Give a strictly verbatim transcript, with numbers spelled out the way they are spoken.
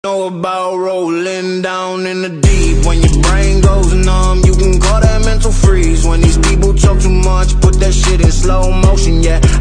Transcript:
Know about rolling down in the deep. When your brain goes numb, you can call that mental freeze. When these people talk too much, put that shit in slow motion, yeah.